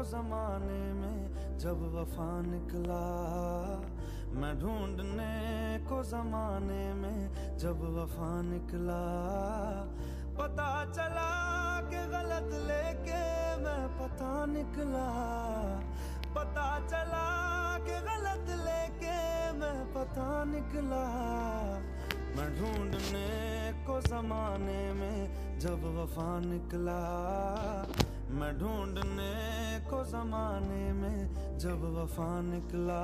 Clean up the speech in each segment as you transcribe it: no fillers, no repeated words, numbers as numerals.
जमाने में जब वफा निकला, मैं ढूंढने को जमाने में जब वफा निकला। पता चला कि गलत लेके मैं पता निकला, पता चला कि गलत लेके मैं पता निकला। मैं ढूंढने को जमाने में जब वफा निकला, मैं ढूंढने को जमाने में जब वफा निकला।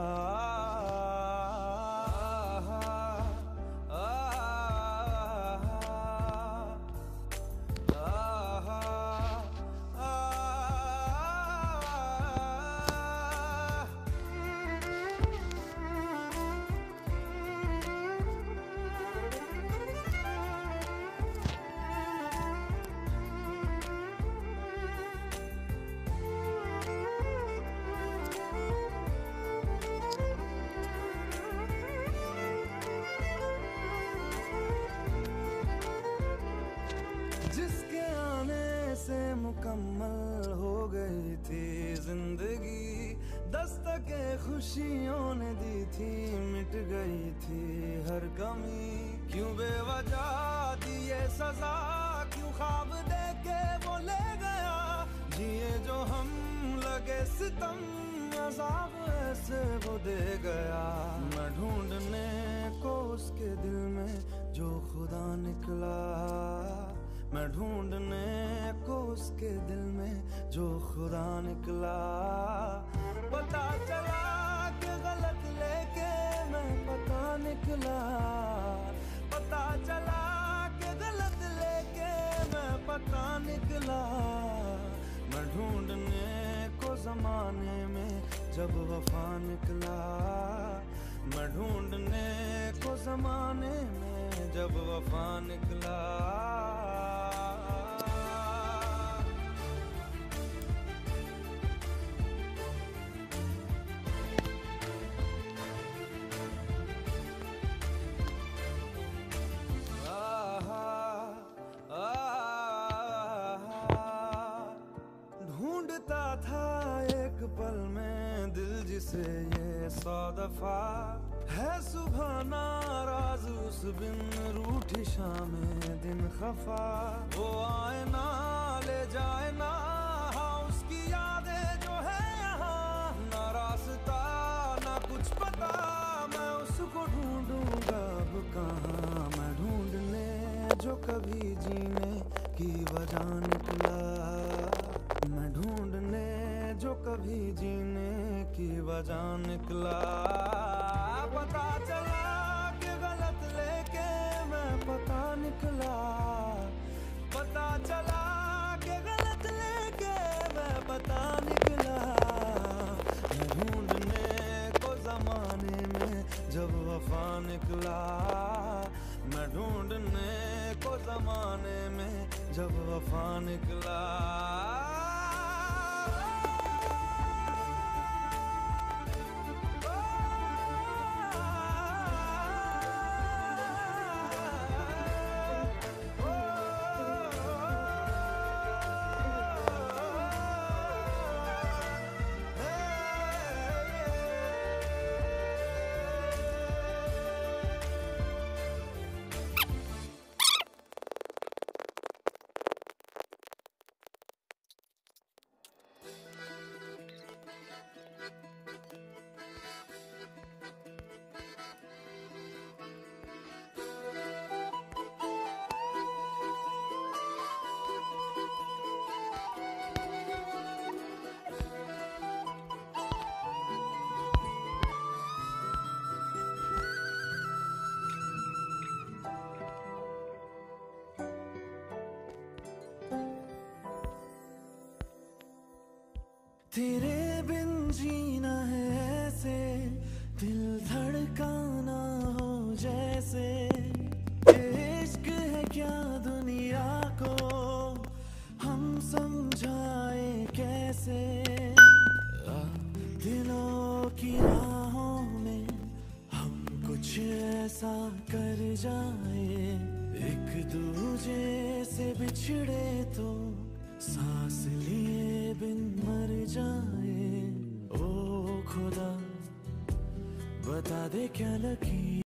जिसके आने से मुकम्मल हो गई थी जिंदगी, दस्तके खुशियों ने दी थी, मिट गई थी हर कमी। क्यों बेवजह दी ये सजा, क्यों ख्वाब देके वो ले गया, जिए जो हम लगे सितम, अज़ाब ऐसे वो दे गया। मैं ढूंढने को उसके दिल में जो खुदा निकला, मैं ढूंढने को उसके दिल में जो खुदा निकला। पता चला कि गलत लेके मैं पता निकला, पता चला कि गलत लेके मैं पता निकला। मैं ढूंढने को जमाने में जब वफा निकला, मैं ढूंढने को जमाने में जब वफा निकला। ढूंढता था एक पल में दिल जिसे ये 100 दफा, है सुबह नाराज उस बिन रूठी शामें दिन खफा। वो आए ना ले जाए ना, हाँ उसकी यादें जो है यहाँ, ना रास्ता ना कुछ पता, मैं उसको ढूंढूंगा अब कहाँ। मैं ढूंढने जो कभी जीने की वजह निकला, मैं ढूंढने जो कभी जीने की वजह निकला। पता चला कि गलत लेके मैं पता निकला, पता चला कि गलत लेके मैं पता निकला। मैं ढूंढने को जमाने में जब वफा निकला, मैं ढूंढने को जमाने में जब वफा निकला। तेरे बिन जीना है ऐसे, दिल धड़काना हो जैसे। इश्क है क्या दुनिया को हम समझाए कैसे, दिलों की राहों में हम कुछ ऐसा कर जाए, एक दूजे से बिछड़े तो सांस लिए बिन मर जाए। बता दे क्या लकी